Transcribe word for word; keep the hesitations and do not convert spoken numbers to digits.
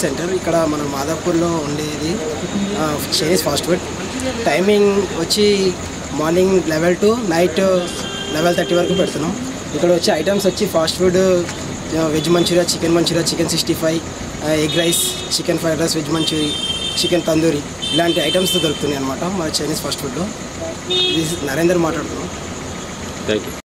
Centre. ఇక్కడ మన మాదాపూర్లో ఉండేది చైనీస్ ఫాస్ట్ ఫుడ్. టైమింగ్ వచ్చి morning level to night level thirty వరకు పెడుతున్నాం. ఇక్కడ వచ్చే ఐటమ్స్ వచ్చి fast food veg manchurian, chicken manchurian, chicken sixty five, egg rice, chicken fried rice, veg manchurian, chicken tandoori ఇలాంటి ఐటమ్స్ దొరుకుతున్నాయి అనమాట మా చైనీస్ ఫాస్ట్ ఫుడ్లో. ఇది నరేందర్ మాట్లాడుతున్నాం. Thank you.